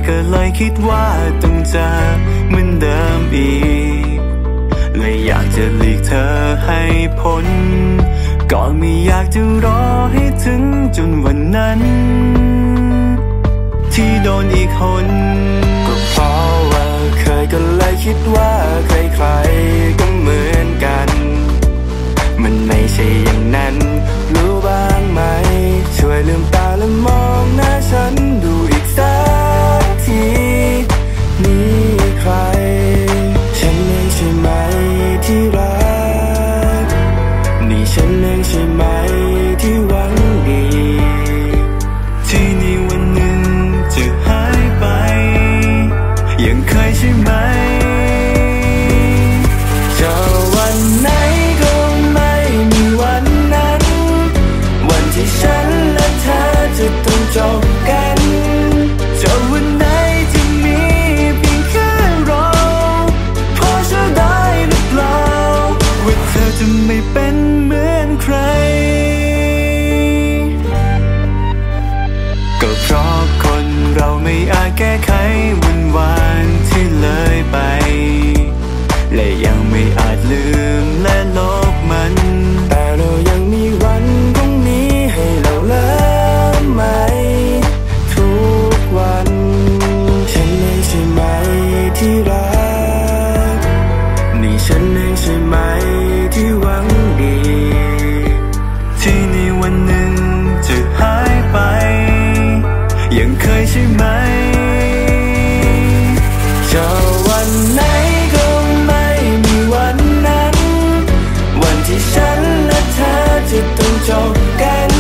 ก็เลยคิดว่าต้องเจอเหมือนเดิมอีกเลยอยากจะหลีกเธอให้พ้นก็ไม่อยากจะรอให้ถึงจนวันนั้นที่โดนอีกคนก็เพราะว่าเคยก็เลยคิดว่าใครๆก็เหมือนกันมันไม่ใช่อย่างนั้นรู้บ้างไหมช่วยลืมตาและมองหน้าฉันดูอีกสักทีนี่ใครฉันเองใช่ไหมที่รักนี่ฉันเองใช่ไหมที่หวังดีที่ในวันหนึ่งจะหายไปยังเคยใช่ไหมจะวันไหนก็ไม่มีวันนั้นวันที่ฉันและเธอจะต้องจบกันจะวันไหนที่มีเพียงแค่เราพอจะได้หรือเปล่าว่าเธอจะไม่เป็นเหมือนใครก็เพราะคนเราไม่อาจแก้ไขวันวานที่เลยไปและยังไม่อาจลืมและลบมันแต่เรายังมีวันพรุ่งนี้ให้เราเริ่มใหม่ทุกวันฉันเองใช่ไหมที่รักนี่ฉันเองใช่ไหมที่หวังดีที่ในวันหนึ่งจะหายไปยังเคยใช่ไหมจะวันไหนก็ไม่มีวันนั้นวันที่ฉันและเธอจะต้องจบกัน